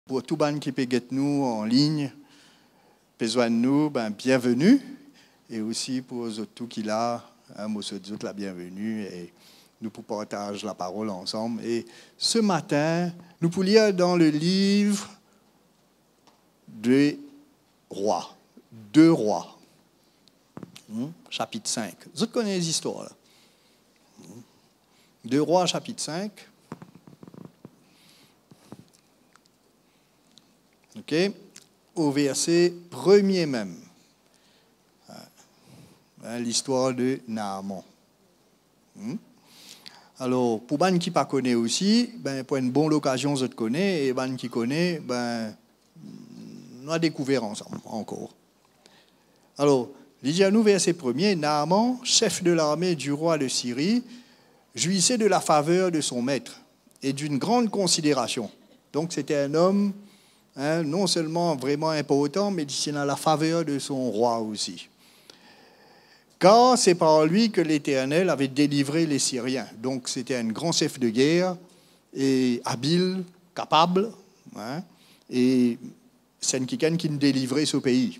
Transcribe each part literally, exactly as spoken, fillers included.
Pour tout le monde qui peut nous en ligne, besoin de nous, ben, bienvenue. Et aussi pour eux autres qui là, hein, moi, je la bienvenue et nous pour partager la parole ensemble. Et ce matin, nous pour lire dans le livre des rois, deux rois, hum, chapitre cinq. Vous connaissez les histoires là. Deux rois, chapitre cinq. OK, au verset premier même. Hein, l'histoire de Naaman. Hmm? Alors, pour les gens qui ne connaissent pas aussi, ben, pour une bonne occasion, je te connais, et les gens qui connaissent, ben, nous avons découvert ensemble encore. Alors, il dit à nous, verset premier, Naaman, chef de l'armée du roi de Syrie, jouissait de la faveur de son maître et d'une grande considération. Donc, c'était un homme hein, non seulement vraiment important, mais il a la faveur de son roi aussi. Car c'est par lui que l'Éternel avait délivré les Syriens. Donc, c'était un grand chef de guerre, et habile, capable, hein, et c'est quelqu'un qui nous délivrait ce pays.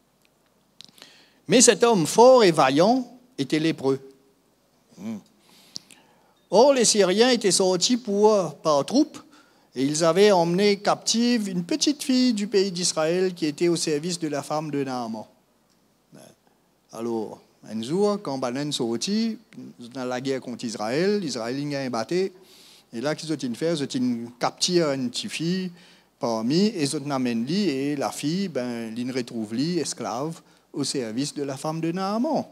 Mais cet homme fort et vaillant était lépreux. Hum. Or, les Syriens étaient sortis pour, par troupes, et ils avaient emmené captive une petite fille du pays d'Israël qui était au service de la femme de Naaman. Alors, un jour, quand Banen sortit dans la guerre contre Israël, Israël a un battu, et là, qu'ils ont fait, ils ont capturé une petite fille parmi, et ils ont amené et la fille, ben, ils retrouvent lui esclave au service de la femme de Naaman.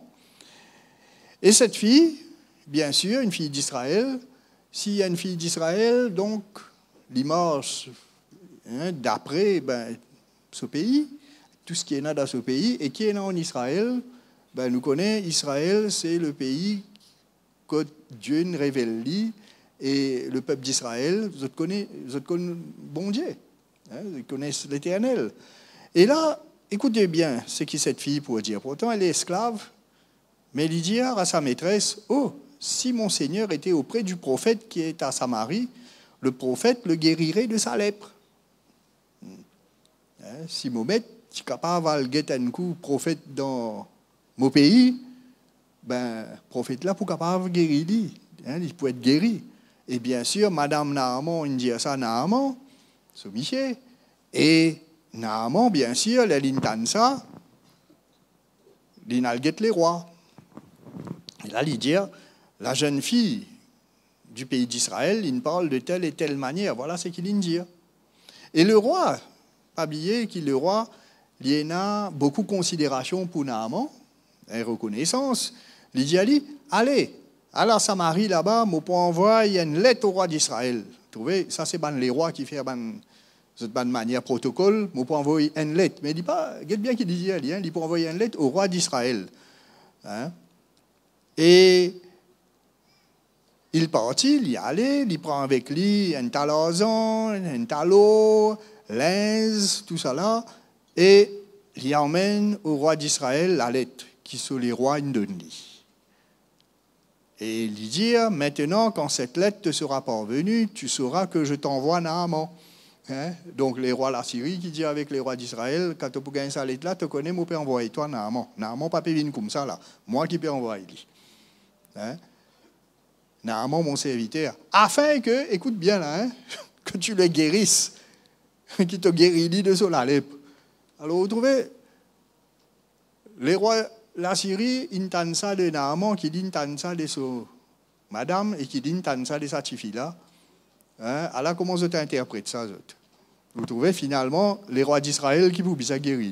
Et cette fille, bien sûr, une fille d'Israël, s'il y a une fille d'Israël, donc l'image hein, d'après ben, ce pays, tout ce qui est là dans ce pays, et qui est là en Israël, ben, nous connaissons Israël, c'est le pays que Dieu nous révèle, et le peuple d'Israël, vous connaissez, vous connaissez bon Dieu, hein, vous connaissez l'Éternel. Et là, écoutez bien ce que cette fille pourrait dire. Pourtant, elle est esclave, mais elle dit à sa maîtresse, « Oh, si mon Seigneur était auprès du prophète qui est à Samarie, le prophète le guérirait de sa lèpre. Hein, si Mohamed est capable de guetter un coup prophète dans mon pays, ben, prophète là pour capable de guérir lui, hein, il peut être guéri. Et bien sûr, Madame Naaman, il dit ça Naaman, c'est Michel, et Naaman, bien sûr, elle entend ça, il a les rois. Et là, il dit, la jeune fille du pays d'Israël, il parle de telle et telle manière. Voilà ce qu'il dit. Et le roi, pas oublier qu'il le roi, il a beaucoup de considération pour Naaman, et reconnaissance. Il dit, allez, à la Samarie là-bas, je peux envoyer une lettre au roi d'Israël. Vous trouvez, ça c'est les rois qui font de cette manière protocole, je peux envoyer une lettre. Mais il dit pas, regarde bien qu'il dit, hein, il peut envoyer une lettre au roi d'Israël. Hein? Et il partit, il y allait, il prend avec lui un talazan, un talot, linge, tout ça là, et il emmène au roi d'Israël la lettre qui sur les rois donne. Et il dit, maintenant, quand cette lettre te sera parvenue, tu sauras que je t'envoie Naaman. Hein? Donc, les rois de la Syrie qui dit avec les rois d'Israël, quand tu peux gagner cette lettre-là, tu connais, moi, je peux envoyer toi Naaman. Naaman, pas venir comme ça, là. Moi qui peux envoyer lui. Hein? Naaman, mon serviteur, afin que, écoute bien là, hein, que tu le guérisses, qu'il te guérit de son lèpre. Alors, vous trouvez, les rois de la Syrie, ils entendent ça de Naaman, qui dit entendent ça de son madame, et qui dit entendent ça de sa petite fille-là. Hein? Alors, comment vous interprétez ça? Vous trouvez finalement les rois d'Israël qui vous bien guérir.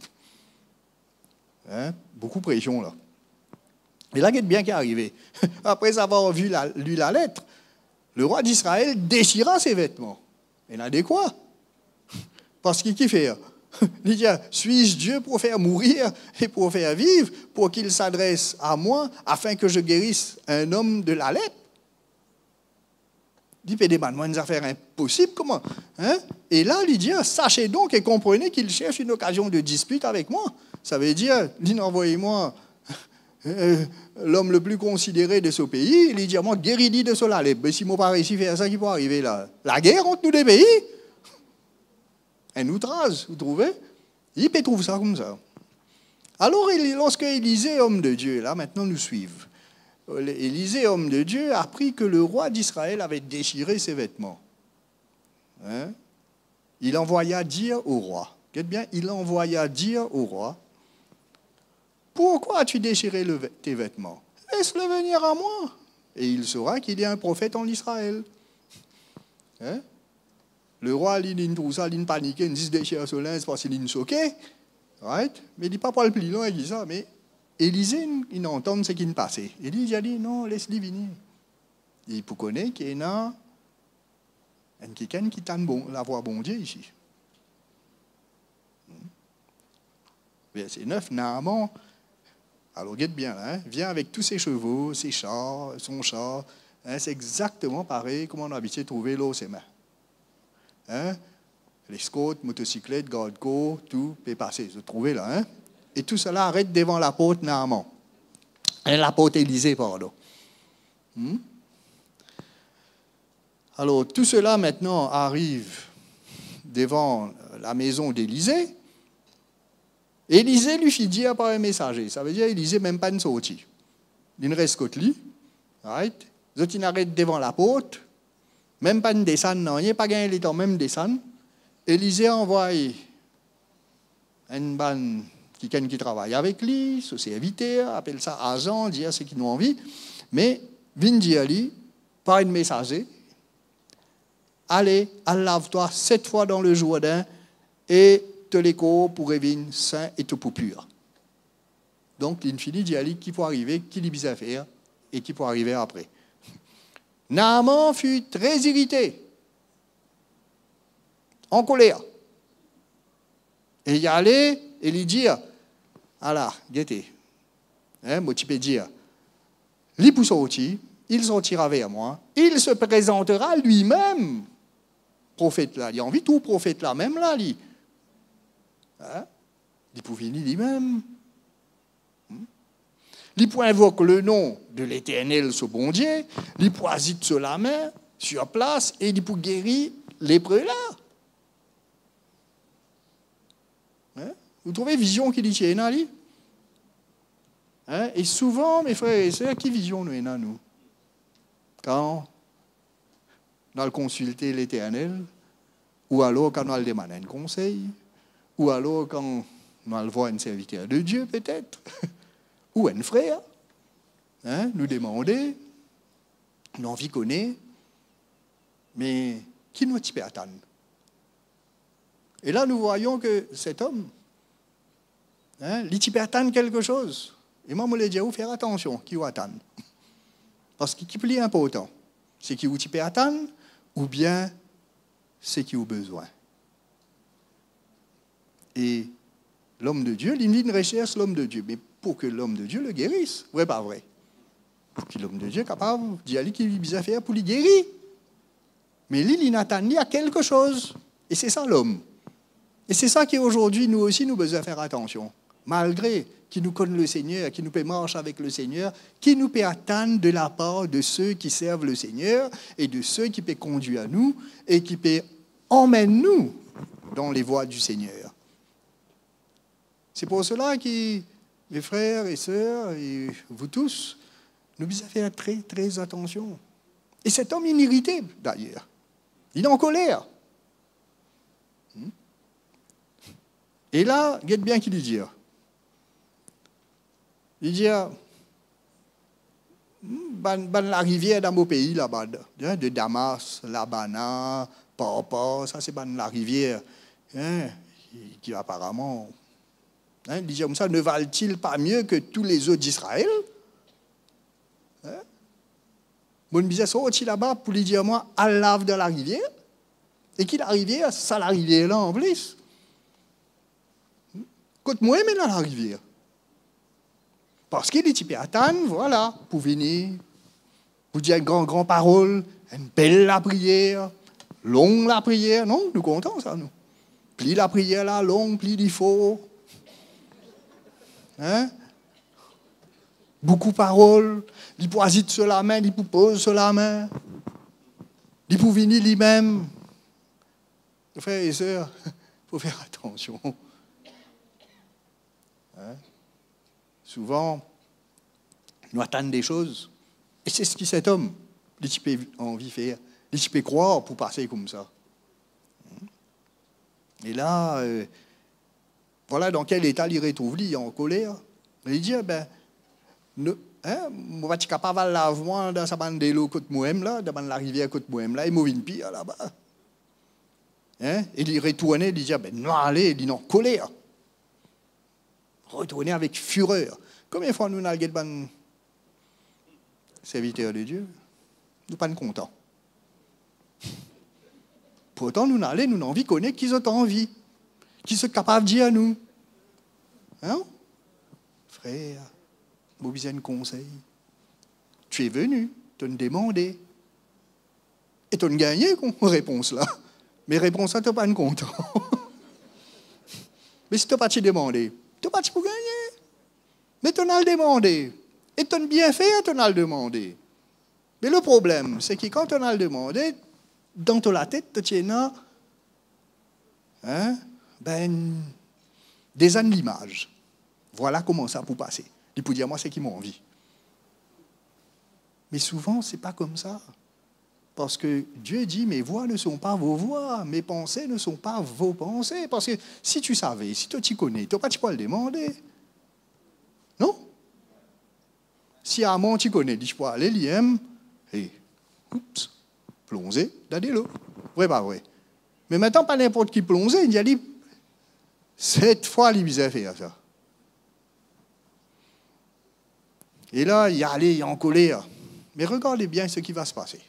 Hein? Beaucoup de pression là. Et là, il y a bien qui est arrivé. Après avoir vu la, lu la lettre, le roi d'Israël déchira ses vêtements. Il a dit quoi? Parce qu'il fait. Il dit, suis-je Dieu pour faire mourir et pour faire vivre, pour qu'il s'adresse à moi afin que je guérisse un homme de la lèpre? Il dit, demande-moi une affaire impossible, comment? Hein? Et là, il dit, sachez donc et comprenez qu'il cherche une occasion de dispute avec moi. Ça veut dire, il envoyez-moi Euh, l'homme le plus considéré de ce pays, il dit à moi, guéris de cela. Mais si moi pas réussi à faire ça, qui peut arriver là? La guerre entre nous deux pays? un outrage, vous trouvez? Il peut trouver ça comme ça. Alors, lorsque Élisée, homme de Dieu, là maintenant nous suivent, Élisée, homme de Dieu, a appris que le roi d'Israël avait déchiré ses vêtements. Hein? Il envoya dire au roi, regarde bien, il envoya dire au roi, pourquoi as-tu déchiré le, tes vêtements? Laisse-le venir à moi, et il saura qu'il y a un prophète en Israël. Hein? Le roi, il trouve ça, il panique, il dit déchire ce linge parce qu'il est choqué. Right? Mais il dit pas pour le plus long, il dit ça, mais Élisée, il entend ce qui ne passait. Élisée a dit, non, laisse-le venir. Il peut connaître qu'il y a quelqu'un qui t'a bon, la voix bon Dieu ici. Verset neuf, Naaman, alors regarde bien, hein, vient avec tous ses chevaux, ses chars, son char. Hein, c'est exactement pareil comme on a habitué de trouver l'eau ses mains. Hein? Les scouts, motocyclettes, garde-côtes, tout peut passer. Vous trouvez là, hein? Et tout cela arrête devant la porte Naaman. La porte Élisée, pardon. Hmm? Alors, tout cela maintenant arrive devant la maison d'Élisée. Élisée lui fit dire par un messager. Ça veut dire Élisée même pas une sortie. Il ne reste qu'au lit. Right? Il arrête devant la porte. Même pas une descente, non. Il n'y a pas gagné le temps, même descendre. Élisée envoie une bonne quelqu'un qui travaille avec lui, ce serviteur, appelle ça agent, dire ce qu'ils ont envie. Mais, vient dire lui, par une messager, allez, lave-toi sept fois dans le Jourdain et te l'écho pour revenir sain et tout pour pur. Donc, il finit d'y aller qui peut arriver, qui lui à faire et qui peut arriver après. Naaman fut très irrité, en colère. Et il y allait et lui dire, alors, guettez, hein, moi tu peux dire, il peut sortir, il sortira vers moi, il se présentera lui-même, prophète là, il a envie tout prophète là, même là, lui. Hein? Il peut venir lui-même. Il peut invoquer le nom de l'Éternel, ce bon Dieu, il peut agiter sur la main, sur place, et il peut guérir lépreux là. Hein? Vous trouvez vision qui dit qu'il y a là? Hein? Et souvent, mes frères et sœurs, qui vision nous avons nous? Quand on a consulté l'Éternel, ou alors quand on a demandé un conseil, ou alors quand on a voir un serviteur de Dieu peut-être, ou un frère, hein, nous demander, nous envie connaître, mais qui nous peut attendre? Et là, nous voyons que cet homme, hein, il peut attendre quelque chose. Et moi, je voulais dire, faire attention, qui va attendre. Parce que ce qui est plus important, c'est qui vous peut attendre, ou bien c'est qui a besoin. Et l'homme de Dieu, il recherche l'homme de Dieu, mais pour que l'homme de Dieu le guérisse. Vrai, pas vrai? Pour que l'homme de Dieu est capable d'y aller qu'il lui a faire pour lui guérir. Mais lui, il n'attend ni à quelque chose. Et c'est ça l'homme. Et c'est ça qu'aujourd'hui, nous aussi, nous devons faire attention. Malgré qui nous connaît le Seigneur, qui nous peut marcher avec le Seigneur, qui nous peut attendre de la part de ceux qui servent le Seigneur et de ceux qui peuvent conduire à nous et qui peuvent emmener nous dans les voies du Seigneur. C'est pour cela que mes frères et sœurs, et vous tous, nous devons faire très, très attention. Et cet homme est irrité, d'ailleurs. Il est en colère. Et là, regarde bien qu'il lui dit. Il dit, ban, ban la rivière dans mon pays, là-bas, de Damas, Labana, Papa, ça c'est ban la rivière, hein, qui apparemment, hein, il dit comme ça, ne valent-ils pas mieux que tous les autres d'Israël? Hein? Mon disait sorti là-bas pour lui dire, moi, à lave de la rivière, et qui la rivière, ça la rivière là en plus. Côte moi, mais dans la rivière. Parce qu'il est typé à attendre, voilà, pour venir, pour dire une grande, grande parole, une belle la prière, longue la prière. Non, nous comptons ça, nous. Plie la prière là, longue, plie il faut. Hein? Beaucoup de paroles. Il peut agiter sur la main, il peut poser sur la main. Il peut venir lui-même. Frères et sœurs, faut faire attention. Hein? Souvent, nous attendons des choses. Et c'est ce qui cet homme, il a envie de faire. Il peut croire pour passer comme ça. Et là, euh, voilà dans quel état il retrouve, il est en colère. Il dit, ben, ne, hein, moi, je suis capable de laver dans sa bande de l'eau côte Mohem, là, dans la rivière côte Mohem, là, et moi, une pire là-bas. Hein? Et il retourne, il dit, ben, non, allez, il est en colère. Retourner avec fureur. Combien de fois nous avons des serviteurs de Dieu? Nous ne sommes pas contents. Pourtant, nous allons, nous avons envie de connaître qu'ils ont envie, qu'ils sont capables de dire à nous. Hein? Frère, vous besoin de conseil. Tu es venu, tu as demandé. Et tu as gagné comme réponse là. Mais réponse là, tu n'es pas content. Mais si tu n'as pas demandé, tu n'as pas pour gagner. Mais tu as demandé. Et tu as bien fait, tu as demandé. Mais le problème, c'est que quand tu as demandé, dans ta tête, tu as hein, ben, des années l'image. Voilà comment ça peut passer. Il peut dire, moi, c'est qui m'a envie. Mais souvent, ce n'est pas comme ça. Parce que Dieu dit, mes voix ne sont pas vos voix, mes pensées ne sont pas vos pensées. Parce que si tu savais, si toi tu connais, tu n'as pas le demander. Non? Si Amon tu connais, dis pas aller, l'I M, et oups, plonger dans de l'eau. Vrai, pas vrai. Mais maintenant, pas n'importe qui plongeait, il a dit, cette fois, il a fait ça. Et là, il a allé, il est en colère. Mais regardez bien ce qui va se passer.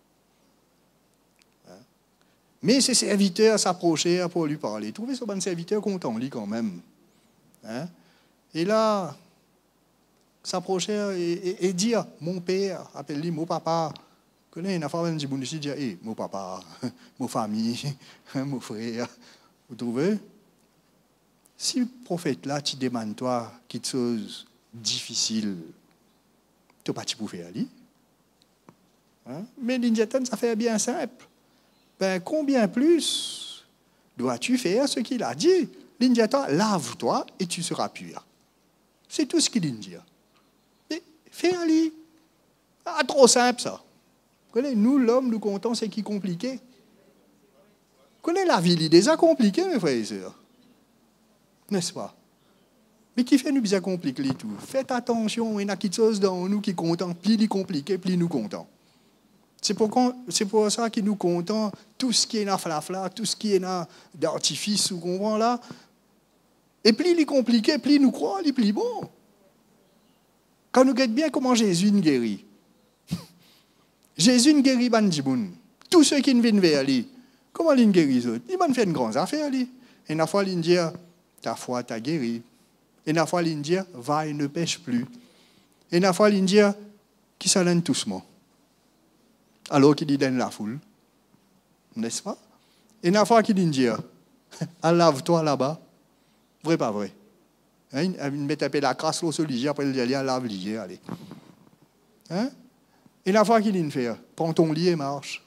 Mais ses serviteurs s'approchaient pour lui parler. Trouvez ce bon serviteur content, lui, quand même. Hein? Et là, s'approcher et, et, et dire, mon père, appelle-lui mon papa. Connais une affaire, un petit ici, dire, hey, mon papa, mon famille, mon frère. Vous trouvez? Si le prophète là, tu demandes toi quelque chose difficile, tu n'as pas de faire lui. Hein? Mais l'Indiatan, ça fait bien simple. Ben, combien plus dois-tu faire ce qu'il a dit? L'Indiatan, lave-toi et tu seras pur. C'est tout ce qu'il dit. Mais fais un lit. Ah, trop simple ça. Nous, l'homme, nous comptons ce qui est compliqué. Connais la vie, il est déjà compliqué, mes frères et sœurs. N'est-ce pas? Mais qui fait nous bien compliquer tout? Faites attention, il y a quelque chose dans nous qui est content. Plus il est compliqué, plus nous comptons. C'est pour, c'est pour ça que nous comptons tout ce qui est dans flafla, tout ce qui est dans d'artifice, vous comprenez là. Et plus il est compliqué, plus nous croyons, il est plus bon. Quand nous regardons bien comment Jésus nous guérit. Jésus nous guérit Bandiboun. Tous ceux qui viennent vers lui, comment il nous guérit? Il m'a fait une grande affaire. Lui. Et une fois, il dit, ta foi t'a guéri. Et une fois, il dit, va et ne pêche plus. Et une fois, il dit, qui s'allène doucement. Alors qu'il dit dans la foule. N'est-ce pas? Et une fois qu'il dit, lave-toi là-bas. Vrai, pas vrai? Hein? Il met la crasse au sol, après il dit, lave l'hier, allez. Hein? Et la fois qu'il dit, fait, prends ton lit et marche.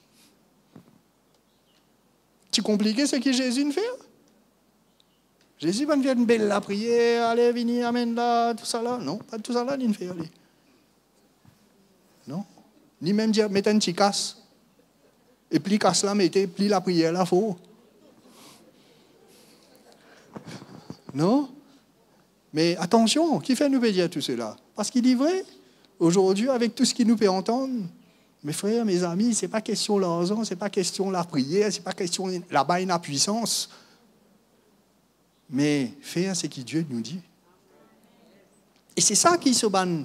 Tu compliqué ce que Jésus fait? Jésus va faire une belle la prière, allez, venez, amène là, tout ça là. Non, pas tout ça là, il fait, allez. Non. Ni même dire, mettez un petit casse. Et plus casse là, mettez, plus la prière là, faut. Non? Mais attention, qui fait nous dire tout cela? Parce qu'il dit vrai. Aujourd'hui, avec tout ce qui nous peut entendre, mes frères, mes amis, ce n'est pas question de l'argent, ce n'est pas question de la prière, ce n'est pas question de la baille la puissance. Mais faire ce que Dieu nous dit. Et c'est ça qui se ban,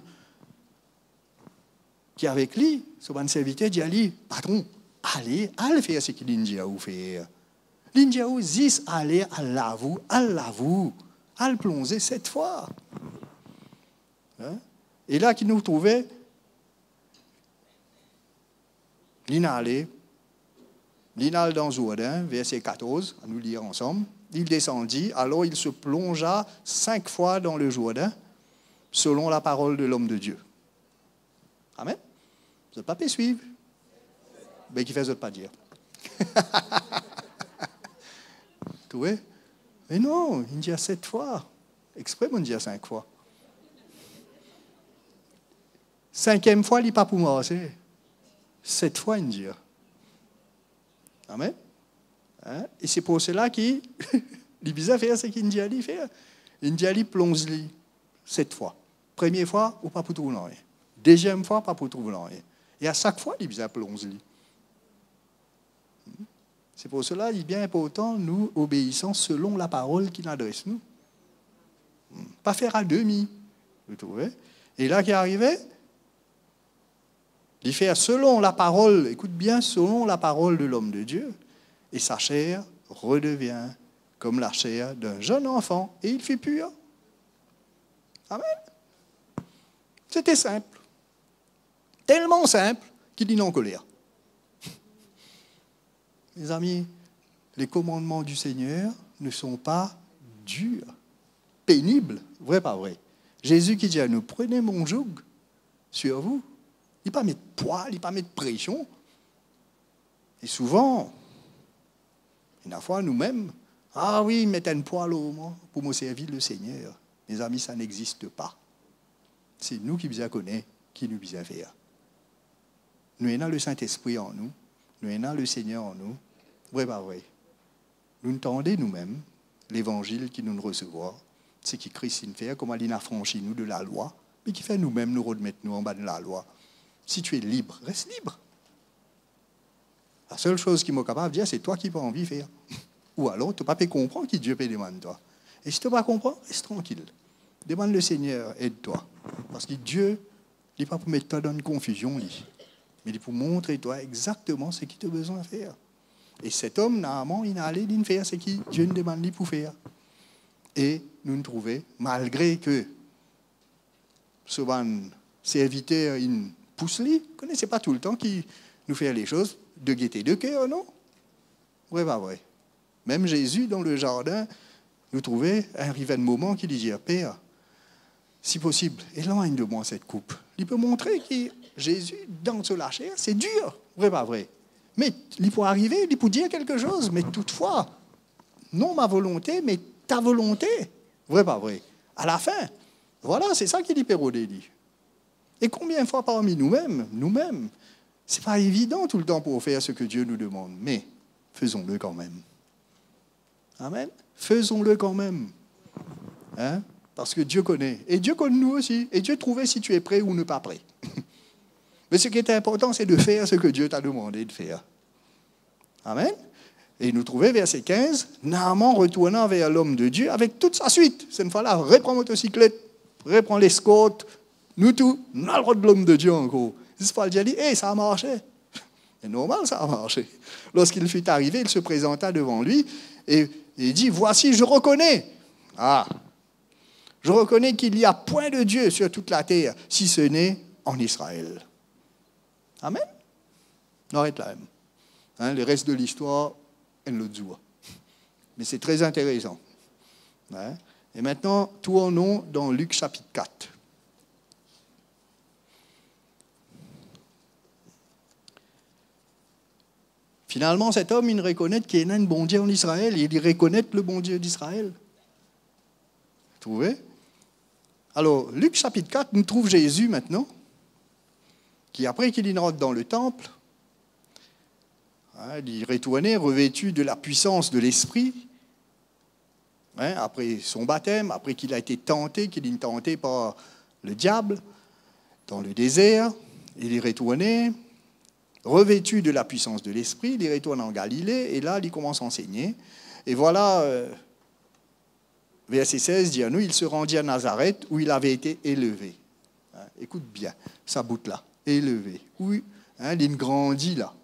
qui avec lui, ce ban serviteur dit à lui, patron, allez, allez faire ce que l'India vous fait. L'India vous dit, allez, à l'avou, à l'avou, à le plonger cette fois. Hein? Et là, qui nous trouvait, l'inalé, l'inal dans Jourdain, verset quatorze, à nous lire ensemble. Il descendit, alors il se plongea cinq fois dans le Jourdain, selon la parole de l'homme de Dieu. Amen. Vous n'êtes pas pu suivre. Mais qui fait, vous n'êtes pas dire. Vous trouvez? Mais non, il dit à sept fois. Exprès, on dit à cinq fois. Cinquième fois, il n'est pas pour marcher. Sept fois, il dit. Amen. Hein? Et c'est pour cela qu'il dit à faire ce qu'il dit à lui faire. Il dit à lui plonge-lui sept fois. Première fois, ou pas pour trouver rien. Deuxième fois, pas pour trouver rien. Et à chaque fois, il dit à plonge-lui. C'est pour cela qu'il est bien important, nous obéissons selon la parole qu'il adresse nous. Pas faire à demi. Vous trouvez? Et là, qui est arrivé, il fait selon la parole, écoute bien, selon la parole de l'homme de Dieu, et sa chair redevient comme la chair d'un jeune enfant, et il fut pur. Amen. C'était simple. Tellement simple qu'il dit non colère. Mes amis, les commandements du Seigneur ne sont pas durs, pénibles, vrai pas vrai. Jésus qui dit à nous, prenez mon joug sur vous. Il ne pas mettre poids, il ne pas mettre pression. Et souvent, une fois nous-mêmes, ah oui, mettez un poids là, pour me servir le Seigneur. Mes amis, ça n'existe pas. C'est nous qui nous connaissons, qui nous bien faire. Nous avons le Saint-Esprit en nous, nous avons le Seigneur en nous. Vrai pas vrai. Nous entendons nous-mêmes l'évangile qui nous recevons, c'est qui Christ fait, comment il a franchi nous de la loi, mais qui fait nous-mêmes nous remettre nous en bas de la loi. Si tu es libre, reste libre. La seule chose qui m'est capable de dire, c'est toi qui n'as pas envie de faire. Ou alors, tu n'as pas comprendre qui Dieu peut demander toi. Et si tu n'as pas compris, reste tranquille. Demande le Seigneur, aide-toi. Parce que Dieu, il n'est pas pour mettre toi dans une confusion, lui. Mais il est pour montrer toi exactement ce qu'il a besoin de faire. Et cet homme, normalement, il a allé faire ce que Dieu nous demande pour faire. Et nous nous trouvons, malgré que ce serviteur, il pousse lui, vous ne connaissez pas tout le temps qui nous fait les choses de gaieté de cœur, non? Oui, pas vrai. Même Jésus, dans le jardin, nous trouvait arrivé un moment qu'il disait, Père, si possible, éloigne de moi cette coupe. Il peut montrer que Jésus, dans la chair, c'est dur. Vrai, pas vrai. Mais il peut arriver, il peut dire quelque chose, mais toutefois, non ma volonté, mais ta volonté. Vrai, pas vrai. À la fin, voilà, c'est ça qu'il dit Pérodé dit. Et combien de fois parmi nous-mêmes, nous-mêmes, c'est pas évident tout le temps pour faire ce que Dieu nous demande, mais faisons-le quand même. Amen. Faisons-le quand même. Hein? Parce que Dieu connaît. Et Dieu connaît nous aussi. Et Dieu trouvait si tu es prêt ou ne pas prêt. Mais ce qui est important, c'est de faire ce que Dieu t'a demandé de faire. Amen. Et nous trouvons, verset quinze, Naaman retournant vers l'homme de Dieu avec toute sa suite. Cette fois-là, reprends la motocyclette, reprends l'escorte, nous tous, on a le droit de l'homme de Dieu encore. Israël dit, hé, ça a marché. C'est normal, ça a marché. Lorsqu'il fut arrivé, il se présenta devant lui et il dit, voici, je reconnais. Ah, je reconnais qu'il n'y a point de Dieu sur toute la terre, si ce n'est en Israël. Amen. On arrête là même. Hein, le reste de l'histoire, elle le dit. Mais c'est très intéressant. Hein? Et maintenant, tournons dans Luc chapitre quatre. Finalement, cet homme, il reconnaît qu'il y a un bon Dieu en Israël. Il reconnaît le bon Dieu d'Israël. Vous trouvez? Alors, Luc chapitre quatre, nous trouve Jésus maintenant, qui après qu'il rentre dans le temple, hein, il retournait revêtu de la puissance de l'Esprit, hein, après son baptême, après qu'il a été tenté, qu'il est tenté par le diable dans le désert, il est retourné, revêtu de la puissance de l'Esprit, il retourne en Galilée, et là, il commence à enseigner. Et voilà, euh, verset seize dit à nous, il se rendit à Nazareth, où il avait été élevé. Hein, écoute bien, ça bout là, élevé. Oui, hein, il grandit là.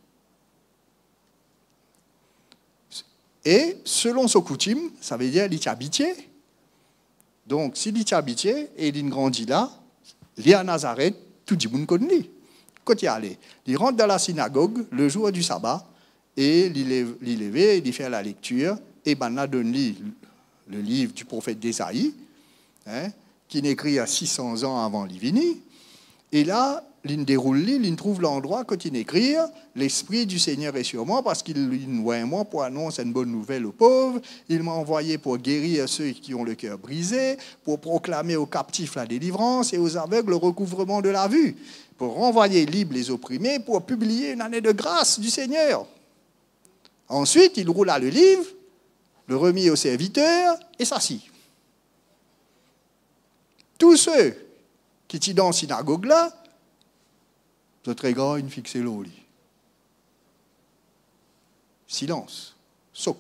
Et selon son coutume, ça veut dire qu'il est habitué. Donc, s'il est habitué et il grandit là, il est à Nazareth, tout le monde connaît. Quand il allait, il rentre dans la synagogue le jour du sabbat et il lève, il fait la lecture et ben là donne le livre du prophète d'Ésaïe, hein, qui est écrit à six cents ans avant l'Ivini. Et là, il déroule, il trouve l'endroit quand il écrit « L'Esprit du Seigneur est sur moi parce qu'il envoie moi pour annoncer une bonne nouvelle aux pauvres. Il m'a envoyé pour guérir ceux qui ont le cœur brisé, pour proclamer aux captifs la délivrance et aux aveugles le recouvrement de la vue, pour renvoyer libres les opprimés, pour publier une année de grâce du Seigneur. » Ensuite, il roula le livre, le remit au serviteur et s'assit. Tous ceux qui étaient dans la synagogue là, vous êtes regards, ils fixent l'eau. Silence. Soc.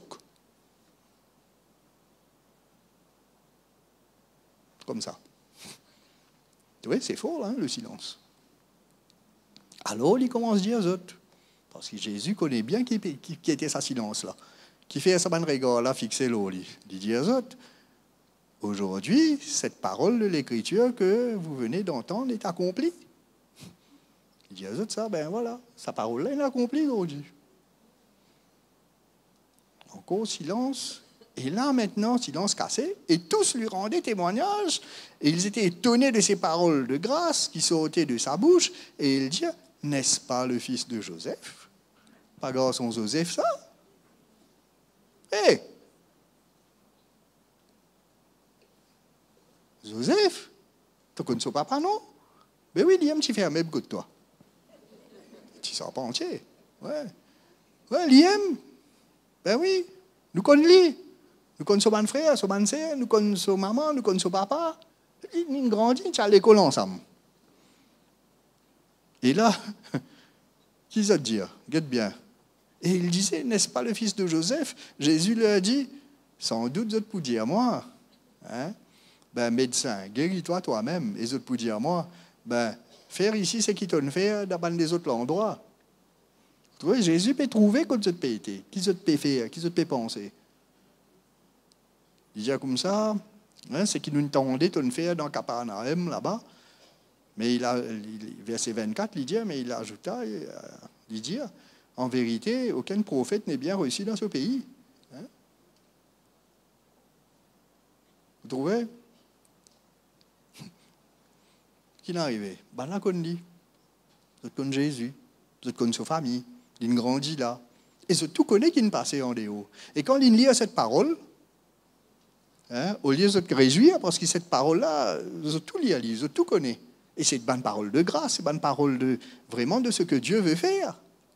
Comme ça. Oui, c'est fort, hein, le silence. Alors, il commence à dire aux autres, parce que Jésus connaît bien qui, qui, qui était sa silence-là, qui fait sa bonne regard-là, fixer l'eau. Il dit aux autres, aujourd'hui, cette parole de l'Écriture que vous venez d'entendre est accomplie. Il dit aux autres ça, ben voilà, sa parole-là, elle est accomplie aujourd'hui. Encore silence. Et là, maintenant, silence cassé. Et tous lui rendaient témoignage. Et ils étaient étonnés de ces paroles de grâce qui sortaient de sa bouche. Et ils dirent, n'est-ce pas le fils de Joseph? Pas garçon Joseph, ça? Hé! Hey! Joseph? Tu connais son papa, non? Ben oui, Liam, tu fais un même que toi. Tu ne sors pas entier. Ouais. Ouais, Liam? Ben oui. Nous connaissons. Nous connaissons son frère, son sœur, nous connaissons maman, nous connaissons papa. Ils grandissent, ils sont à l'école ensemble. Et là, qui ça dire? Regarde bien. Et il disait, n'est-ce pas le fils de Joseph? Jésus lui a dit, sans doute, vous pouvez dire moi. Hein? Ben, médecin, guéris-toi toi-même. Et vous pouvez dire moi, ben, faire ici, c'est qui t'en fait dans des autres endroits. Vous trouvez, Jésus peut trouver comme ça peut être. Qui ça peut faire, qui ça peut penser. Il dit comme ça, hein, c'est qui nous entendait t'en faire dans Capernaum là-bas. Mais il a, il, verset vingt-quatre, il dit, mais il ajouta, il dit, en vérité, aucun prophète n'est bien reçu dans ce pays. Hein? Vous trouvez? Qui est arrivé? Ben là qu'on dit, vous connaissez Jésus, vous connaissez sa famille, il grandit là. Et ce tout connaît qui ne passait en déo. Et quand il lit cette parole, hein, au lieu de se réjouir, parce que cette parole-là, ils tout lit, ils tout connaît. Et c'est une bonne parole de grâce, c'est une bonne parole de, vraiment de ce que Dieu veut faire.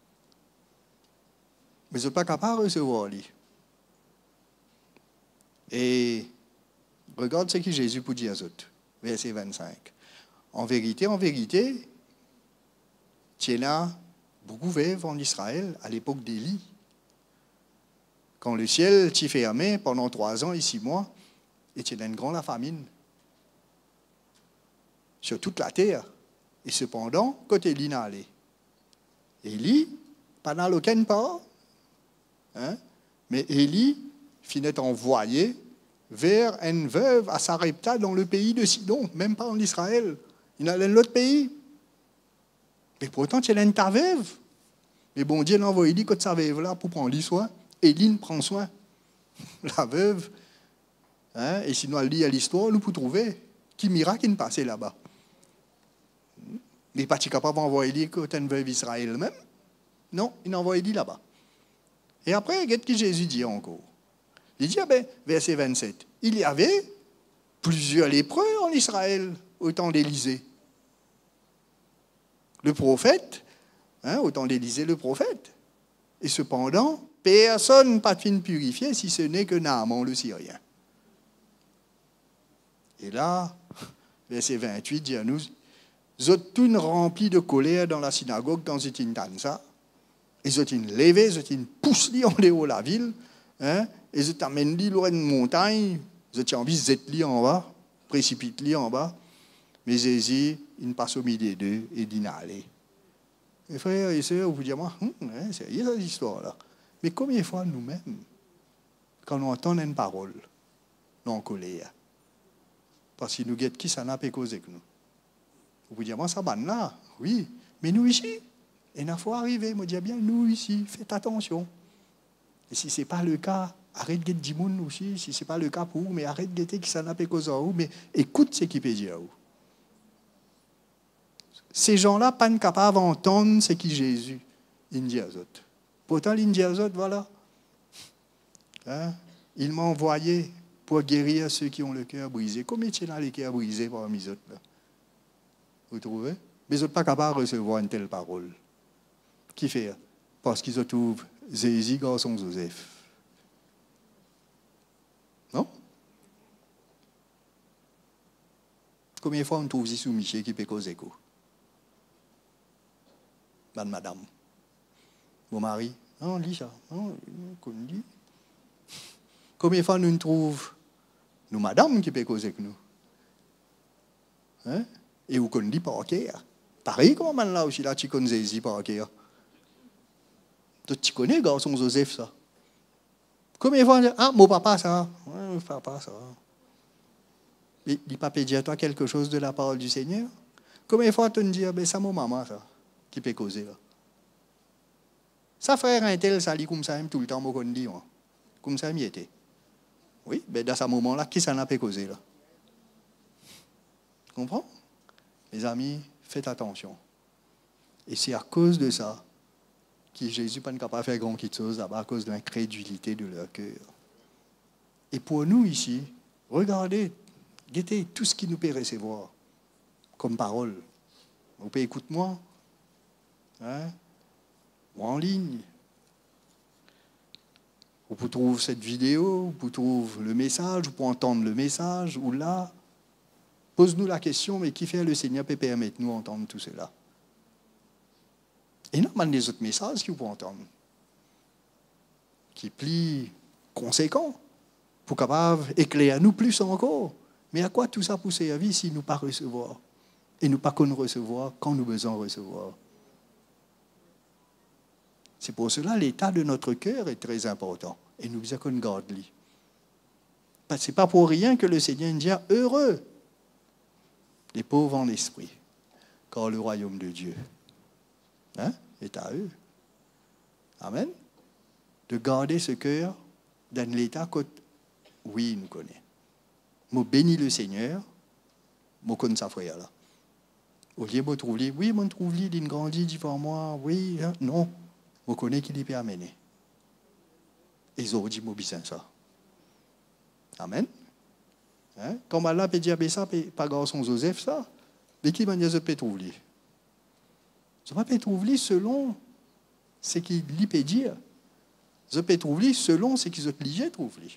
Mais ils ne sont pas capables de recevoir. Et regarde ce que Jésus peut dire aux autres. Verset vingt-cinq. En vérité, en vérité, tu là, beaucoup vivent en Israël à l'époque d'Élie. Quand le ciel t'y fermé pendant trois ans et six mois, et tu as une grande famine sur toute la terre. Et cependant, quand Élie n'a allé, Élie, pas dans aucun part, hein, mais Élie finit envoyé vers une veuve à Sarepta dans le pays de Sidon, même pas en Israël. Il allait dans l'autre pays. Mais pourtant, tu as une ta veuve. Mais bon Dieu l'a envoyé Élie quand sa veuve là pour prendre lui soin. Élie prend soin. La veuve. Hein, et sinon, elle lit à l'histoire, nous pouvons trouver qui miracle qui ne passait là-bas. Mais pas capable d'envoyer Élie quand une veuve Israël même. Non, il envoie Élie là-bas. Et après, regarde ce que Jésus dit encore. Il dit, ah ben, verset vingt-sept, il y avait plusieurs lépreux en Israël au temps d'Élisée. Le prophète, hein, au temps d'Élisée, le prophète. Et cependant, personne n'a pu purifier si ce n'est que Naaman le Syrien. Et là, verset vingt-huit dit à nous, ils ont tout rempli de colère dans la synagogue quand ils étaient ça. Ils ont levé, ils ont poussé en dehors de la ville, hein, ils ont amené loin de montagne, ils ont envie de jeter en bas, précipiter en bas. Mais Jésus, il passe au milieu d'eux et dit n'allez. Et frères et sœurs, vous dites, moi, hum, hein, c'est sérieux cette histoire-là. Mais combien de fois nous-mêmes, quand on entend une parole, nous en colère? Parce qu'il nous guette qui ça n'a pas causé que nous. Vous dites, moi, ça va là, oui, mais nous ici, il faut arriver, moi, dis bien, nous ici, faites attention. Et si ce n'est pas le cas, arrête de guetter du monde aussi, si ce n'est pas le cas pour vous, mais arrête de guetter qui ça n'a pas causé à vous, mais écoute ce qu'il peut dire à vous. Ces gens-là, pas capables d'entendre ce qui Jésus dit aux autres. Pourtant, il dit aux autres, voilà. Hein? Il m'a envoyé pour guérir ceux qui ont le cœur brisé. Combien de gens ont le cœur brisé parmi les autres là? Vous trouvez? Mais ils ne sont pas capables de recevoir une telle parole. Qui fait? Parce qu'ils se trouvent Jésus, garçon Joseph. Non? Combien de fois on trouve ici sous Michel qui peut causer quoi? Madame, madame. Mon mari? Non, lis ça. Non, qu'on dit. Combien de fois nous trouvons nous madame qui peut causer avec nous? Hein? Et où qu'on dit par cœur. Pareil comme là aussi, là, tu connais Jésus par cœur. Tu connais, garçon Joseph, ça. Combien de fois on dit, ah, mon papa, ça. Oui, mon papa, ça. Mais il pas dire à toi quelque chose de la parole du Seigneur? Combien de fois tu te dis, ben, c'est mon maman, ça, qui peut causer, là. Sa frère, un tel, ça lit comme ça, tout le temps, moi, dit, comme ça, il y était. Oui, mais ben, dans ce moment-là, qui ça n'a pas causé, là? Tu comprends? Mes amis, faites attention. Et c'est à cause de ça que Jésus n'est pas capable de faire grand chose, à cause de l'incrédulité de leur cœur. Et pour nous ici, regardez, guettez tout ce qui nous peut recevoir comme parole. Vous pouvez écouter moi, hein, ou en ligne. Vous pouvez trouver cette vidéo, vous pouvez trouver le message, vous pouvez entendre le message, ou là. Pose-nous la question, mais qui fait le Seigneur peut permettre nous d'entendre tout cela? Et non, il y a des autres messages que vous pouvez entendre, qui plient conséquents, pour capable éclairer nous plus encore. Mais à quoi tout ça pour servir si nous ne pas recevoir? Et nous ne pas qu'on recevoir quand nous besoin recevoir. C'est pour cela l'état de notre cœur est très important. Et nous besoin qu'on garde lui. Ce n'est pas pour rien que le Seigneur dit heureux les pauvres en esprit, car le royaume de Dieu, hein, est à eux. Amen. De garder ce cœur dans l'état que, oui, nous connaissons. Moi bénis le Seigneur, moi connais sa frère là. Au lieu de trouver, oui, moi trouve lui, il grandit devant moi, oui, hein, non, moi connais qu'il est amené. Et ils ont dit, moi besoin ça. Amen. Hein? Quand Allah peut dire, ça, pas garçon Joseph, ça, mais qui m'a dit, je peux trouver. Je ne peux trouver selon ce qu'il peut dire. Je peux trouver selon ce qu'ils ont obligé de trouver.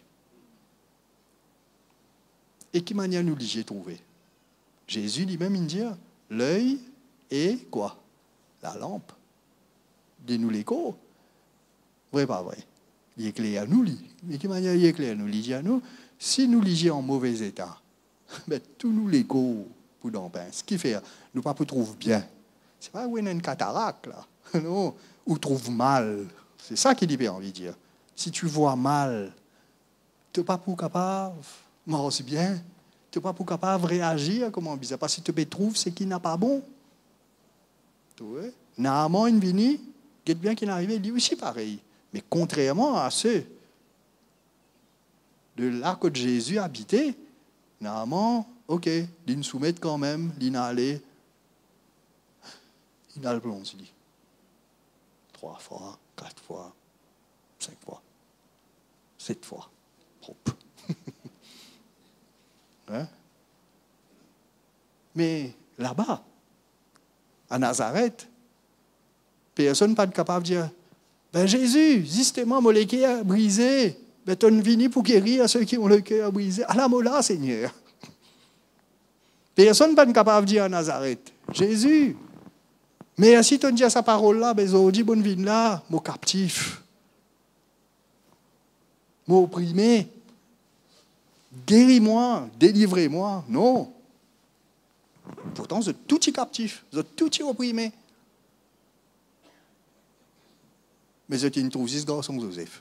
Et qui m'a dit, nous obligé de trouver. Jésus lui-même, il dit, l'œil est quoi? La lampe. Dis-nous l'écho. Vrai, pas vrai. Il est clair à nous, lui. Mais qui m'a dit, il est clair à nous, il dit à nous, si nous lisions en mauvais état, ben, tout nous l'écho pour d'en pain. Ce qui fait, nous pas pour trouver bien. C'est pas où il y a une cataracte, là. Non, ou trouve mal. C'est ça qu'il a envie de dire. Si tu vois mal, tu n'es pas pour capable, moi c'est bien, tu n'es pas pour capable de réagir, comment bizarre, parce que tu te trouves ce qui n'a pas bon. Tu vois? Naaman, il vient, il bien qu'il est arrivé, il dit aussi pareil. Mais contrairement à ceux de là que Jésus habitait, Naaman, ok, il nous soumet quand même, il n'a allé, il a le plomb, il dit. Trois fois, quatre fois, cinq fois, sept fois. Propre. Hein? Mais là-bas, à Nazareth, personne n'est pas capable de dire, ben Jésus, justement, mon cœur brisé, ben tu es venu pour guérir ceux qui ont le cœur brisé. À la mola, Seigneur. Personne n'est pas capable de dire à Nazareth, Jésus, mais si tu dis à sa parole-là, ben je dis, bonne vie là, mon captif, mon opprimé, guéris-moi, délivrez-moi. Non. Pourtant, vous êtes tout captif, vous êtes tout opprimé. Mais je ne trouve pas ce garçon Joseph.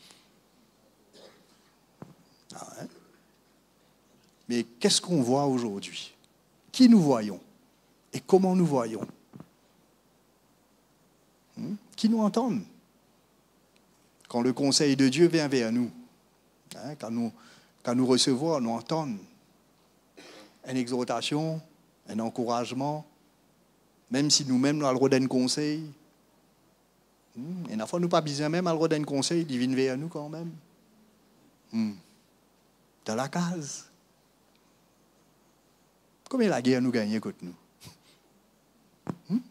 Ah ouais. Mais qu'est-ce qu'on voit aujourd'hui? Qui nous voyons? Et comment nous voyons? Hmm? Qui nous entendent? Quand le conseil de Dieu vient vers nous, hein, quand nous, quand nous recevons, nous entendons une exhortation, un encouragement, Même si nous-mêmes, nous avons le droit d'un conseil. Et la fois, nous pas besoin même à le droit d'un conseil, il vient vers nous quand même. Hmm. Dans la case. Combien la guerre nous gagne contre nous? Hmm?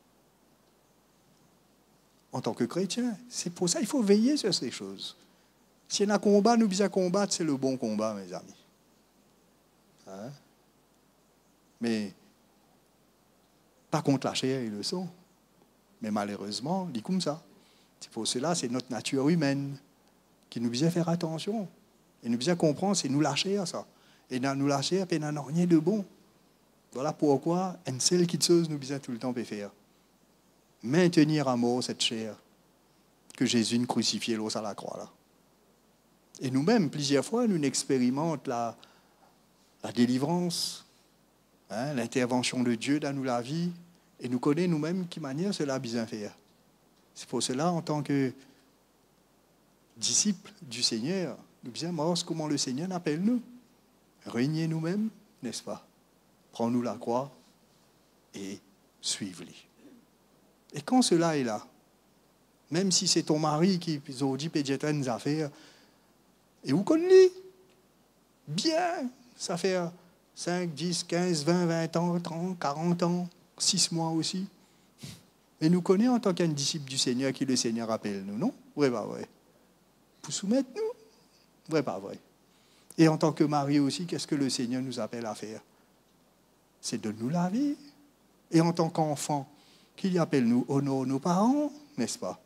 En tant que chrétien, c'est pour ça qu'il faut veiller sur ces choses. Si y a un combat, nous devons combattre, c'est le bon combat, mes amis. Hein? Mais pas contre la chair et le sang. Mais malheureusement, il est comme ça. C'est pour cela, c'est notre nature humaine qui nous devons faire attention. Et nous devons comprendre, c'est nous lâcher à ça. Et dans nous lâcher, il n'y a rien de bon. Voilà pourquoi une seule petite chose nous devons tout le temps faire. Maintenir à mort cette chair que Jésus nous crucifié à la croix. Là. Et nous-mêmes, plusieurs fois, nous expérimentons la, la délivrance, hein, l'intervention de Dieu dans nous la vie, et nous connaissons nous-mêmes qui manière cela a besoin de faire. C'est pour cela, en tant que disciples du Seigneur, nous devons voir comment le Seigneur appelle nous. Régner nous-mêmes, n'est-ce pas? Prends-nous la croix et suivez-les. Et quand cela est là, même si c'est ton mari qui aujourd'hui peut dire des affaires, et vous connaissez bien, ça fait cinq, dix, quinze, vingt, vingt ans, trente, quarante ans, six mois aussi. Mais nous connaissons en tant qu'un disciple du Seigneur qui le Seigneur appelle nous, non? Vrai, pas vrai? Pour soumettre nous? Vrai, pas vrai? Et en tant que mari aussi, qu'est-ce que le Seigneur nous appelle à faire? C'est de nous la vie. Et en tant qu'enfant, qu'il appelle nous honore nos parents, n'est-ce pas?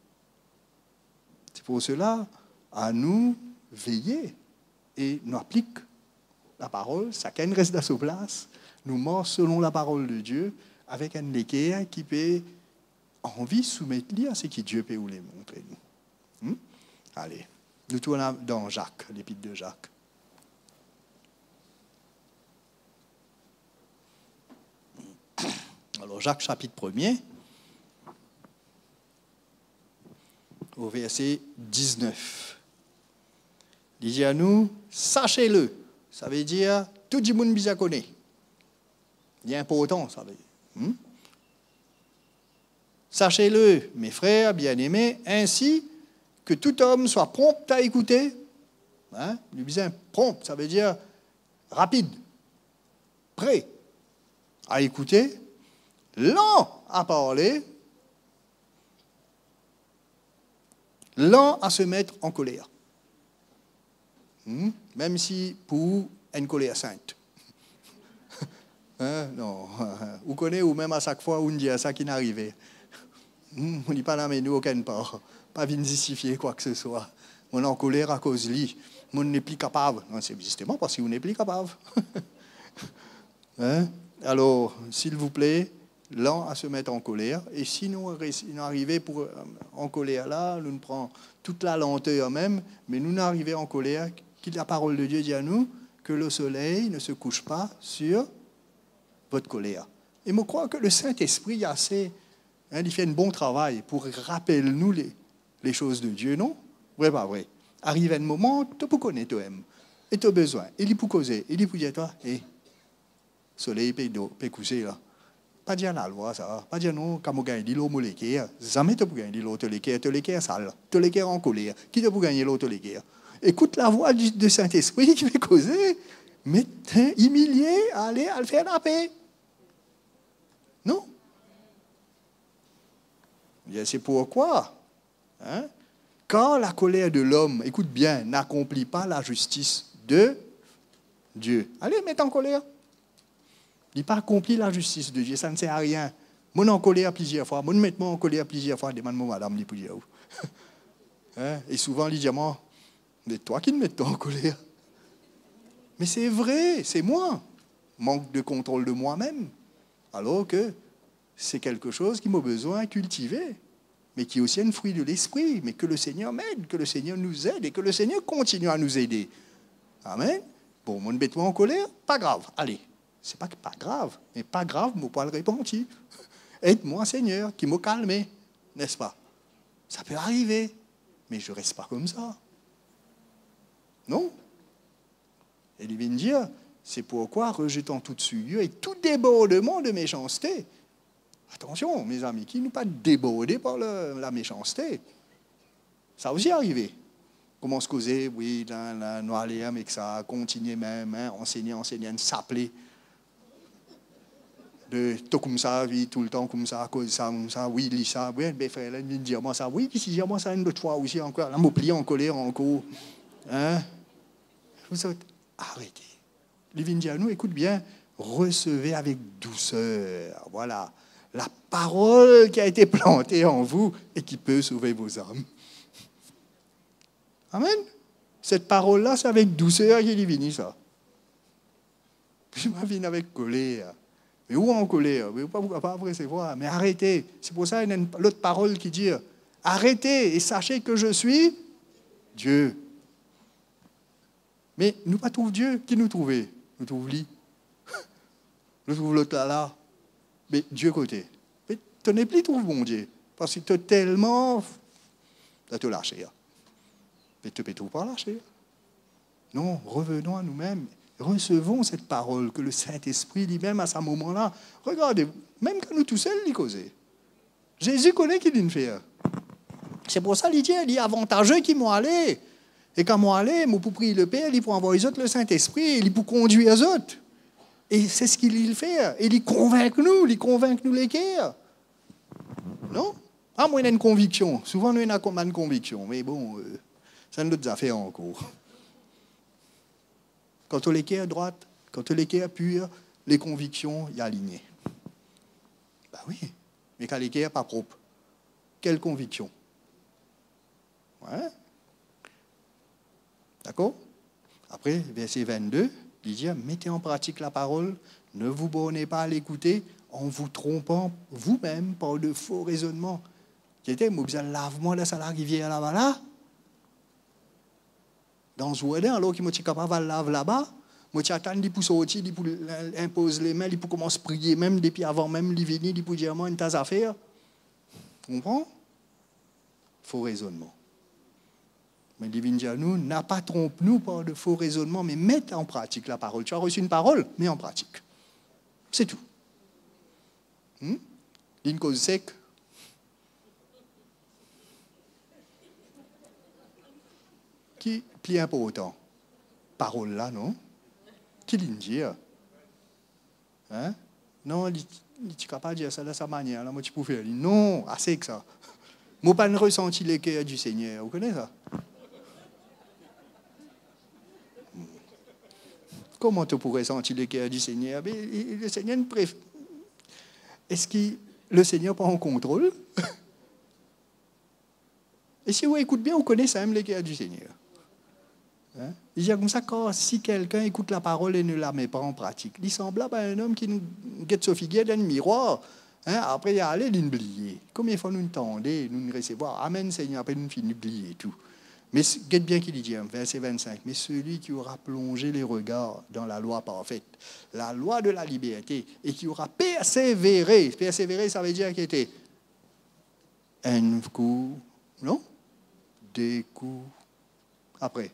C'est pour cela, à nous veiller et nous applique la parole, chacun reste à sa place, nous mord selon la parole de Dieu, avec un équerre qui peut envie soumettre à ce que Dieu peut nous les montrer. Hmm? Allez, nous tournons dans Jacques, l'épître de Jacques. Alors, Jacques, chapitre premier, au verset dix-neuf. Il dit à nous, sachez-le. Ça veut dire, tout le monde bien connaît. Il est important, ça veut dire. Hmm? Sachez-le, mes frères bien-aimés, ainsi que tout homme soit prompt à écouter. Hein? Il dit prompt, ça veut dire rapide, prêt à écouter, lent à parler, lent à se mettre en colère. Hmm? Même si pour une colère sainte. Hein? Non. Vous connaissez, ou même à chaque fois, on dit à ça qui n'arrivait. Hmm? On n'est pas là, mais nous, aucun part. Pas vindifier quoi que ce soit. On est en colère à cause de lui. On n'est plus capable. Non, c'est justement parce qu'on n'est plus capable. Hein? Alors, s'il vous plaît, lent à se mettre en colère. Et si nous arrivons pour, en colère là, nous prenons toute la lenteur même, mais nous n'arrivons en colère, que la parole de Dieu dit à nous que le soleil ne se couche pas sur votre colère. Et je crois que le Saint-Esprit assez, hein, il fait un bon travail pour rappeler nous les, les choses de Dieu, non? Vrai, pas vrai. Arrive un moment, tu peux connaître toi-même. Et tu as besoin. Il est pour causer. Il est pour dire, toi, hé, soleil peut coucher là. Pas dire la loi, ça. Pas dire non, comme vous gagnez l'eau, l'équerre. Jamais tu peux gagner l'autre l'équerre. Tu l'équerre sale. Tu l'équerre en colère. Qui te peut gagner l'autre l'équerre? Écoute la voix du, du Saint-Esprit qui fait causer. Mais t'es humilié, allez, à le faire la paix. Non? C'est pourquoi, hein, quand la colère de l'homme, écoute bien, n'accomplit pas la justice de Dieu. Allez, mets en colère. Il n'a pas accompli la justice de Dieu, ça ne sert à rien. Moi, en colère plusieurs fois, moi, mets-moi en colère plusieurs fois, demande-moi, madame, il peut dire où. Hein? Et souvent, il dit, moi, mais toi qui me mets en colère. Mais c'est vrai, c'est moi. Manque de contrôle de moi-même. Alors que c'est quelque chose qui m'a besoin de cultiver, mais qui est aussi un fruit de l'esprit, mais que le Seigneur m'aide, que le Seigneur nous aide et que le Seigneur continue à nous aider. Amen. Bon, mon bête-moi en colère, pas grave. Allez, c'est pas pas grave, mais pas grave, je ne pas le repentir. Aide-moi, Seigneur, qui m'a calmé, n'est-ce pas? Ça peut arriver, mais je ne reste pas comme ça. Non? Et il vient dire, c'est pourquoi, rejetant tout souillure et tout débordement de méchanceté, Attention, mes amis, qui ne pas débordés par le, la méchanceté. Ça a aussi arrivé. Comment se causer, oui, là, là, nous aller avec ça, continuer même, hein, enseigner, enseigner, s'appeler. De tout comme ça, oui, tout le temps comme ça, à cause de ça, comme ça, oui, lis ça, oui, mes frères, là, ils disent moi ça, oui, puis si dire moi ça une autre fois aussi encore, là, m'oublier en colère encore. Hein? Vous êtes, arrêtez. Les vins dire nous, écoute bien, recevez avec douceur, voilà, la parole qui a été plantée en vous et qui peut sauver vos âmes. Amen. Cette parole-là, c'est avec douceur qu'il est venu, ça. Je m'avine avec colère. Mais où en colère? Mais pas pas recevoir. Mais arrêtez. C'est pour ça qu'il y a l'autre parole qui dit arrêtez et sachez que je suis Dieu. Mais nous pas trouve Dieu. Qui nous trouve? Nous trouve lui. Nous trouve l'autre là, là. Mais Dieu côté. Mais tu n'es plus trouve bon Dieu. Parce que tu es tellement. Tu as tout lâché. Mais tu ne peux tout pas lâcher. Non, revenons à nous-mêmes. Recevons cette parole que le Saint-Esprit lui-même à ce moment-là. Regardez, même quand nous tous seuls, il causait. Jésus connaît qu'il dit faire. C'est pour ça qu'il dit, il est avantageux qu'il m'ont allé. Et quand moi allé, moi pour prier le Père, il pour envoyer les autres le Saint-Esprit, il pour conduire les autres. Et c'est ce qu'il fait. Et il convainc nous, il convainc nous les cœurs. Non? Ah, moi, il y a une conviction. Souvent, nous, il y a une conviction. Mais bon, euh, c'est une autre affaire encore. Quand on les cœurs droite, quand on les cœurs purs, les convictions, il y a aligné. Ben oui, mais quand les cœurs pas propres, quelle conviction? Ouais. D'accord? Après, verset vingt-deux, il dit, mettez en pratique la parole, ne vous bornez pas à l'écouter en vous trompant vous-même par de faux raisonnements. Qui était, moi, vous lave-moi de la rivière là-bas, là. Dans ce jardin, alors qu'il est capable de laver là-bas, moi, j'attends pour sortir, pour imposer les mains, pour commencer à prier, même depuis avant même, il venir, pour dire, moi, une tasse à faire. Tu comprends? Faux raisonnement. Mais il vient dire, nous, n'a pas trompe-nous par de faux raisonnements, mais mette en pratique la parole. Tu as reçu une parole, mets en pratique. C'est tout. Hmm? Une cause sec. Qui plie important? Parole là, non? Qui l'in dit? Hein? Non, il ne peut pas dire ça de sa manière. Là, moi, tu peux faire. Non, assez que ça. Moi, pas ressenti les cœurs du Seigneur. Vous connaissez ça? Comment tu pourrais sentir les cœurs du Seigneur? Mais le Seigneur ne préfère. Est-ce que le Seigneur prend en contrôle? Et si vous écoutez bien, vous connaissez même les cœurs du Seigneur. Hein? Il dit comme ça, quand si quelqu'un écoute la parole et ne la met pas en pratique, il semble à un homme qui nous guette sa figure dans le miroir. Hein? Après, il a allé l'oublier. Combien de fois nous entendons, nous nous recevons, Amen Seigneur, après nous finissons d'oublier tout. Mais guette bien qu'il dit, verset vingt-cinq, mais celui qui aura plongé les regards dans la loi parfaite, la loi de la liberté, et qui aura persévéré, persévéré, ça veut dire qu'il était un coup, non? Deux coups, après.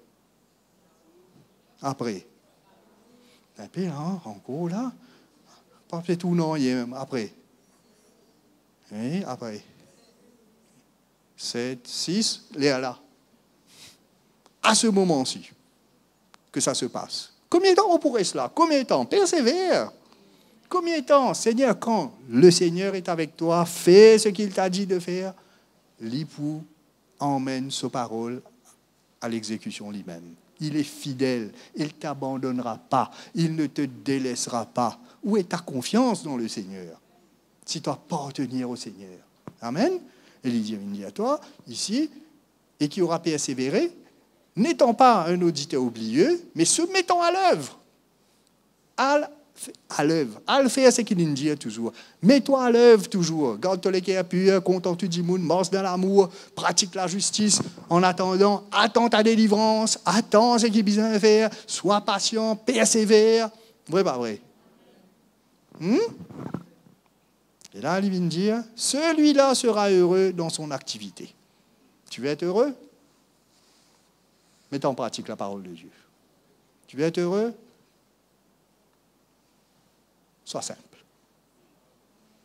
Après. Un peu là, encore là. Pas fait tout non, même après. Et après. Sept, six, les là. À ce moment-ci, que ça se passe. Combien de temps on pourrait cela? Combien de temps? Persévère. Combien de temps? Seigneur, quand le Seigneur est avec toi, fais ce qu'il t'a dit de faire, l'époux emmène sa parole à l'exécution lui-même. Il est fidèle, il ne t'abandonnera pas, il ne te délaissera pas. Où est ta confiance dans le Seigneur? Si tu appartenir au Seigneur. Amen. Et il dit à toi, ici, et qui aura persévéré, n'étant pas un auditeur oublieux, mais se mettant à l'œuvre. À, à l'œuvre. À le faire, c'est qu'il nous dit toujours. Mets-toi à l'œuvre toujours. Garde-toi les cœurs purs, contente du monde, marche dans l'amour, pratique la justice. En attendant, attends ta délivrance, attends ce qu'il y a besoin de faire, sois patient, persévère. Vrai, pas vrai? Hmm? Et là, il vient de dire, celui-là sera heureux dans son activité. Tu veux être heureux? Mets en pratique la parole de Dieu. Tu veux être heureux? Sois simple.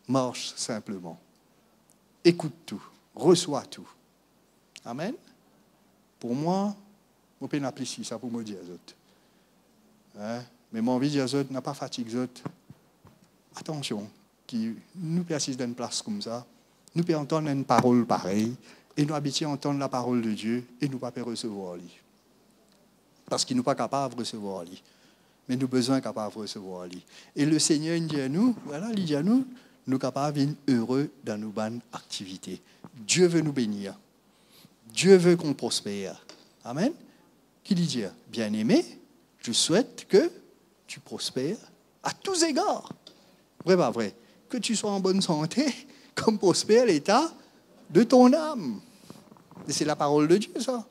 Marche simplement. Écoute tout. Reçois tout. Amen. Pour moi, je peux n'apprécier ça pour me dire autres. Hein? Mais mon envie de dire autres n'a pas fatigué autres. Attention, qui nous persiste dans une place comme ça, nous pouvons entendre une parole pareille, et nous habituons à entendre la parole de Dieu, et nous ne pouvons pas recevoir lui. Parce qu'il n'est pas capable de recevoir lui. Mais nous avons besoin capable de recevoir lui. Et le Seigneur il dit à nous, voilà, il dit à nous, nous sommes capables d'être heureux dans nos bonnes activités. Dieu veut nous bénir. Dieu veut qu'on prospère. Amen. Qui dit dire, bien-aimé, je souhaite que tu prospères à tous égards. Vrai, pas vrai. Que tu sois en bonne santé, comme prospère l'état de ton âme. Et c'est la parole de Dieu, ça.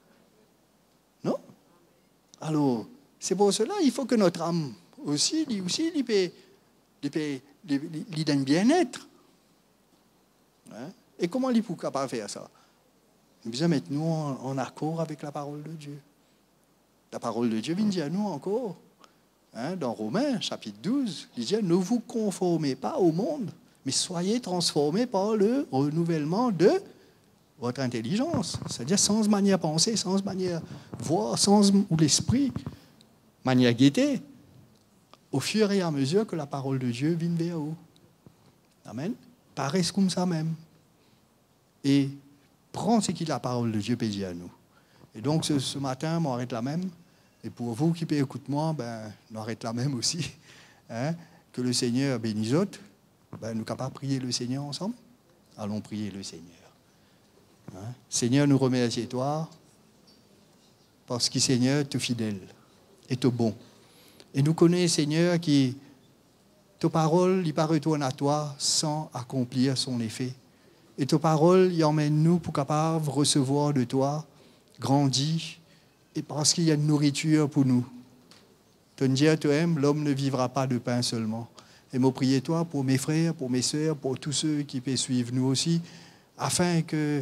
Non? Alors, c'est pour cela il faut que notre âme aussi, lui aussi, lui paie, lui paie, lui, lui donne bien-être. Hein? Et comment il est capable de faire ça? Nous devons mettre nous en, en accord avec la parole de Dieu. La parole de Dieu vient dire à nous encore. Hein, dans Romains, chapitre douze, il dit « Ne vous conformez pas au monde, mais soyez transformés par le renouvellement de votre intelligence. » C'est-à-dire sans manière penser, sans manière voir, sans ou l'esprit, manière guetter, au fur et à mesure que la parole de Dieu vient vers vous. Amen. Paraissent comme ça même. Et prends ce que la parole de Dieu peut dire à nous. Et donc ce, ce matin, on arrête la même. Et pour vous qui pouvez écouter moi, ben, on arrête la même aussi. Hein? Que le Seigneur bénisse autres. Ben, nous sommes capables de prier le Seigneur ensemble. Allons prier le Seigneur. Hein? Seigneur, nous remercions toi parce que Seigneur, tu es fidèle et tu es bon. Et nous connaissons, Seigneur, que ta parole, il pas retourne à toi sans accomplir son effet. Et ta parole, il emmène nous pour capables de recevoir de toi, grandir, et parce qu'il y a une nourriture pour nous. Tu dis, tu aimes, l'homme ne vivra pas de pain seulement. Et moi, priez toi pour mes frères, pour mes sœurs, pour tous ceux qui peuvent suivre nous aussi, afin que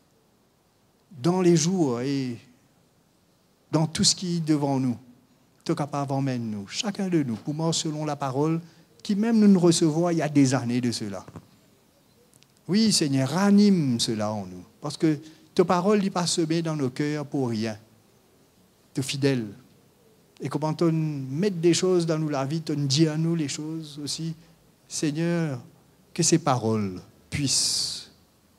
dans les jours et dans tout ce qui est devant nous, tu es capable d'emmener nous, chacun de nous, pour moi, selon la parole, qui même nous recevons il y a des années de cela. Oui, Seigneur, ranime cela en nous, parce que ta parole n'est pas semée dans nos cœurs pour rien. Tu es fidèle. Et comment tu mets des choses dans nous la vie, tu dis à nous les choses aussi. Seigneur, que ces paroles puissent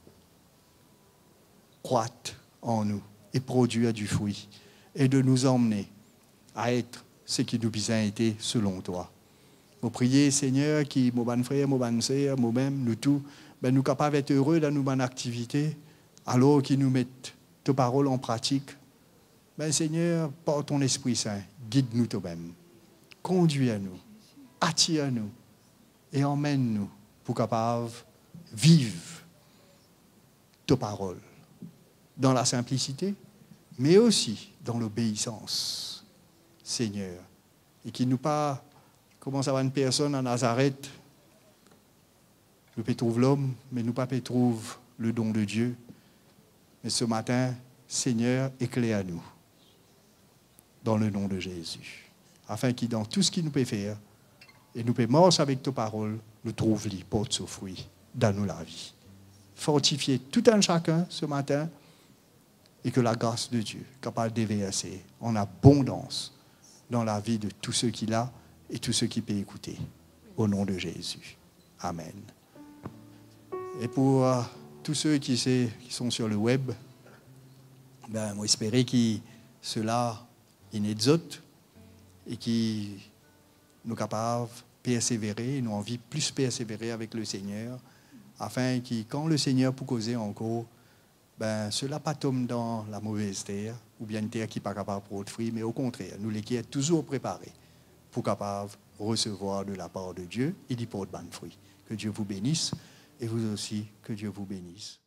croître en nous et produire du fruit et de nous emmener à être ce qui nous a été selon toi. Nous prions, Seigneur, qui, mon bon frère, mon bonne sœur, moi-même, nous tous, ben, nous capables d'être heureux dans nos bonnes activités, alors qu'ils nous mettent tes paroles en pratique. Ben, Seigneur, par ton Esprit Saint, guide-nous toi-même. Conduis-nous, attire-nous et emmène-nous pour capables vivre tes paroles dans la simplicité, mais aussi dans l'obéissance, Seigneur. Et qu'il nous pas, comment ça va une personne à Nazareth, nous peut trouver l'homme, mais nous pas peut trouver le don de Dieu. Mais ce matin, Seigneur, éclaire nous dans le nom de Jésus, afin qu'il, dans tout ce qu'il nous peut faire, et nous peut marcher avec tes paroles, nous trouve les portes ce fruit dans nous la vie. Fortifier tout un chacun ce matin, et que la grâce de Dieu, capable de déverser en abondance dans la vie de tous ceux qui l'ont et tous ceux qui peuvent écouter. Au nom de Jésus. Amen. Et pour uh, tous ceux qui, sait, qui sont sur le web, ben, moi j'espère que cela est autres et qui nous capables de persévérer, nous envie plus persévérer avec le Seigneur, afin que quand le Seigneur peut causer encore, ben, cela pas tombe dans la mauvaise terre, ou bien une terre qui n'est pas capable de produire fruits, mais au contraire, nous les qui est toujours préparés pour capable de recevoir de la part de Dieu et d'y porter bon fruit. Que Dieu vous bénisse, et vous aussi, que Dieu vous bénisse.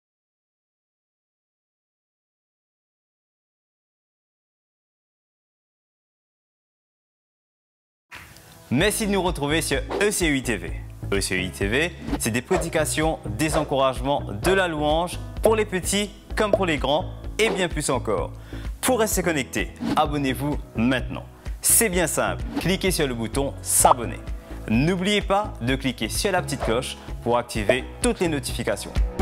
Merci de nous retrouver sur E C U I T V. E C U I T V, c'est des prédications, des encouragements, de la louange pour les petits comme pour les grands et bien plus encore. Pour rester connecté, abonnez-vous maintenant. C'est bien simple, cliquez sur le bouton s'abonner. N'oubliez pas de cliquer sur la petite cloche pour activer toutes les notifications.